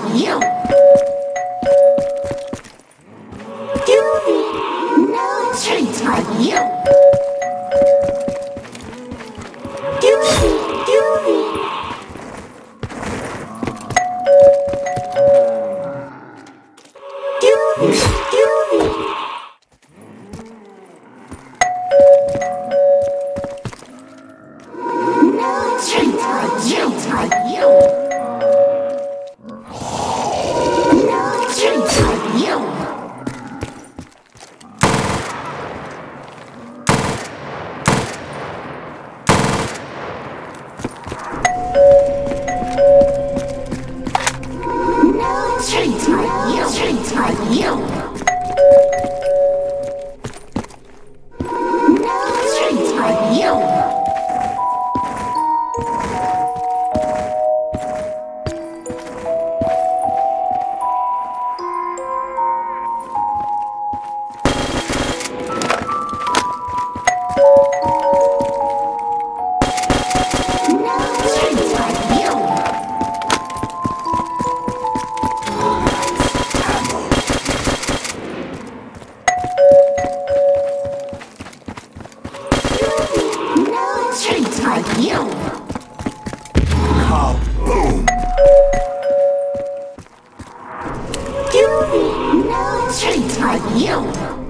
you. Doobie, no treats like you. Doobie, doobie. Doobie, doobie. No treats like you. No treats like you. No treats like you. Treats like you. No treats like you. Treats like you. Kaboom! Doobie, no treats like you.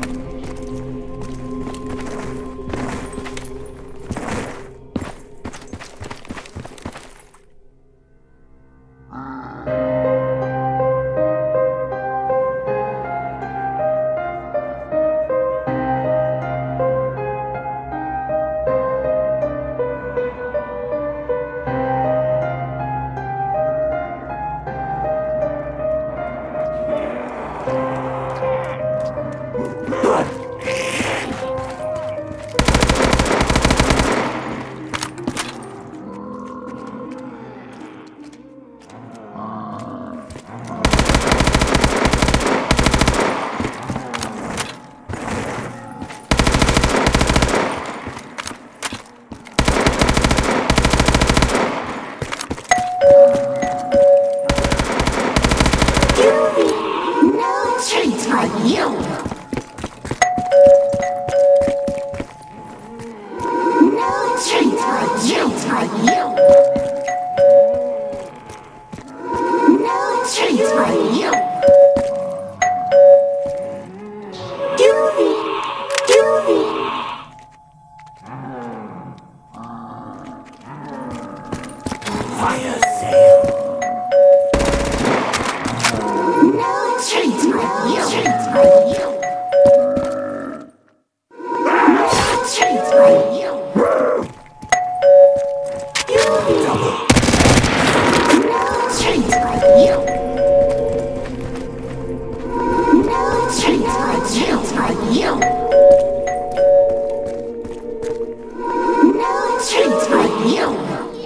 No treats like you. No treats like you. Like you. No treats like you. Doobie, doobie. Fire sale! No treats like you. Treats like you. No treats like you. Doobie. Double! No treats like you. No treats like you. No treats like you.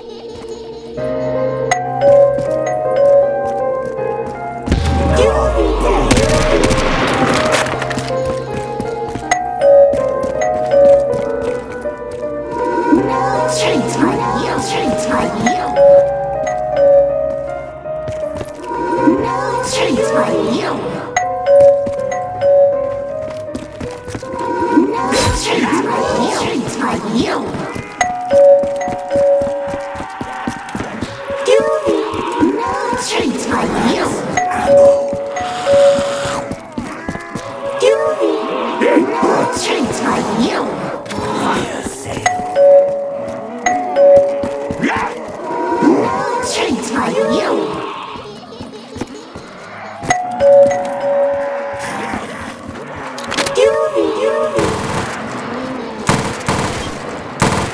No treats like you. Treats like you. No treats like you. No treats like you. Treats like you. Doobie, no treats like you. Doobie, no treats like you. Fire sale! No treats like you. Doobie, doobie.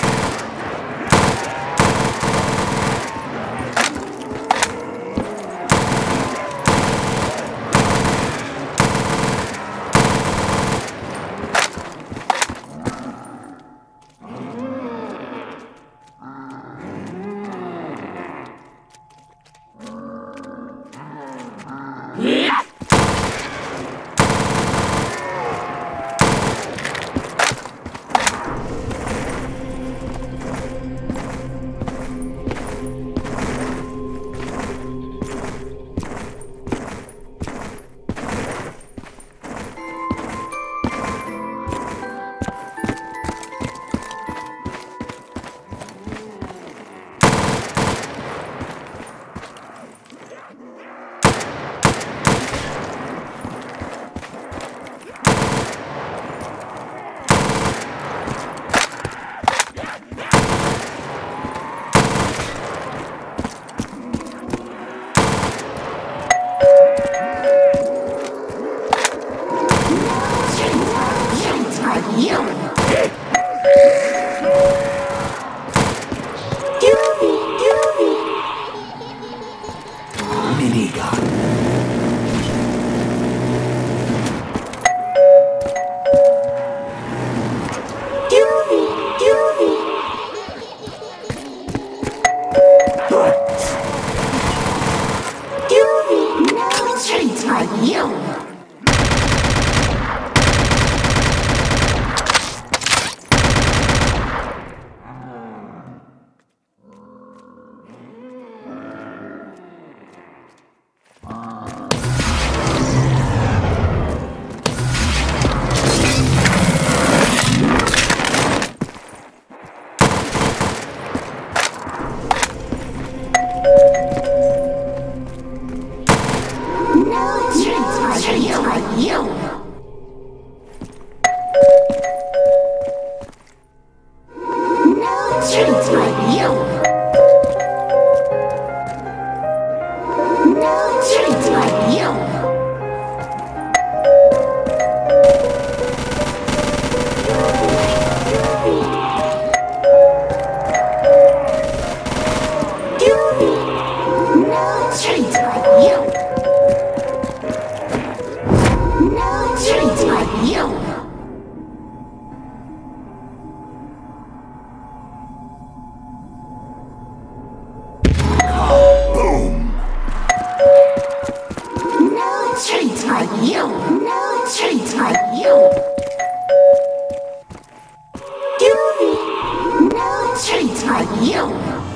are you?